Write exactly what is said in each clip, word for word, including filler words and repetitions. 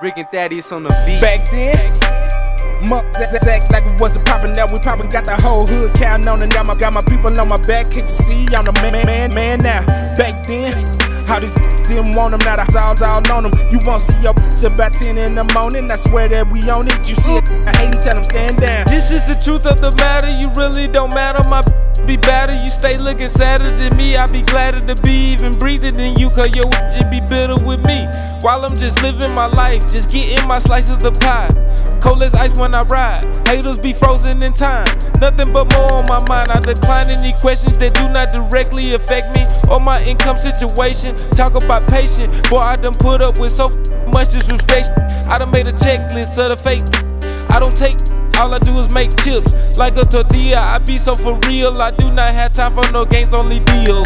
Rick and Thaddeus on the beat. Back then, muck act like it wasn't poppin'. Now we poppin', got the whole hood countin' on it. Now I got my people on my back, can't you see? I'm the man, man, man now. Back then, how these didn't want them, now the all, all on them. You won't see your till about ten in the morning. I swear that we own it. You see it, I hate and tell them stand down. This is the truth of the matter. You really don't matter. My be better. You stay looking sadder than me. I be gladder to be even breathing than you, cause your just be bitter with me. While I'm just living my life, just getting my slice of the pie. Cold as ice when I ride, haters be frozen in time. Nothing but more on my mind. I decline any questions that do not directly affect me or my income situation. Talk about patience, boy, I done put up with so much disrespect. I done made a checklist of the fake. I don't take, all I do is make chips like a tortilla. I be so for real, I do not have time for no games, only deals.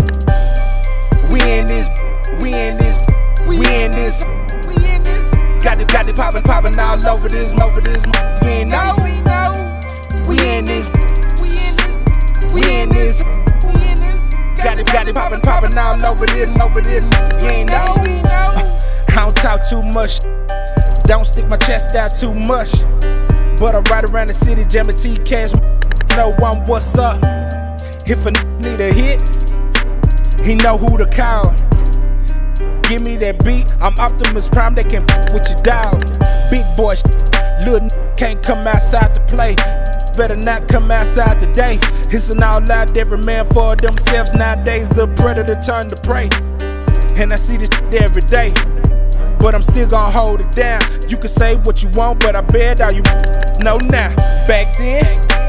We in this, we in this, we in this, we in this. Got it, got it poppin', poppin' all over this, over this. You ain't know, we know. We in this, we in this, we in this, we in this. Got it, got it poppin', poppin' all over this, over this. You ain't know, we know. I don't talk too much, don't stick my chest out too much. But I ride around the city, jammin' T-Cash, know I'm what's up. If a need a hit, he know who to call. Give me that beat, I'm Optimus Prime, they can f with your dog. Big boy little can't come outside to play. Better not come outside today. It's an all out, every man for themselves. Nowadays the predator turn to prey. And I see this every day, but I'm still gon' hold it down. You can say what you want, but I bet all you know now. Back then,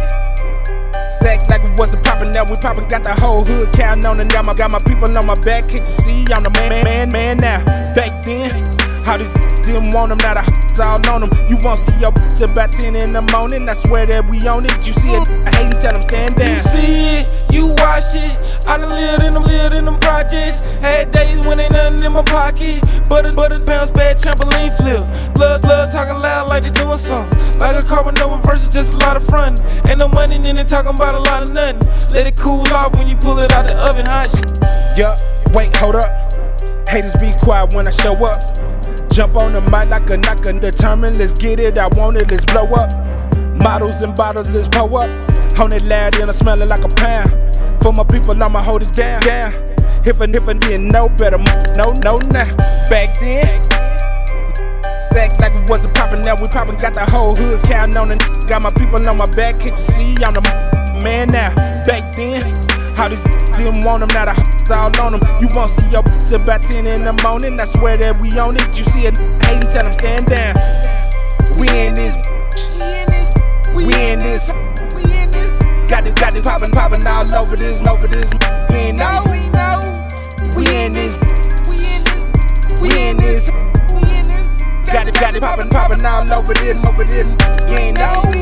act like it wasn't poppin', now we poppin', got the whole hood countin' on it. Now I got my people on my back, can't you see? I'm the man, man, man now. Back then, how these didn't want them, now the all on them. You won't see your till about ten in the morning. I swear that we own it. You see it, I hate and tell them stand down. You see it, you watch it. I done lived in them, lived in them projects. Had days when ain't nothing in my pocket, but a, but a bounce bad trampoline flip. Blood, blood talking loud like they doing something. Like a carbon over versus just a lot of front. Ain't no money in it, talking about a lot of nothing. Let it cool off when you pull it out the oven, hot shit. Yup, wait, hold up. Haters be quiet when I show up. Jump on the mic like a knocker, determined, let's get it, I want it, let's blow up. Models and bottles, let's pull up. On it loud and I smell it like a pound. For my people, I'ma hold it down, down. If I, if I didn't know better, no, no, nah. Back then, act like it wasn't poppin', now we poppin', got the whole hood countin' on it. Got my people on my back, can't you see? I'm the man now. Back then, how these didn't want them, now the all on them. You won't see your till about ten in the morning. I swear that we own it. You see it, hate and tell them stand down. We in this, we in this, we in this. Got it, got it poppin', poppin' all over this, over this. You ain't know, we know. We in this, we in this, we in this, we in this. Got it, got it poppin', poppin' all over this, over this. You ain't know.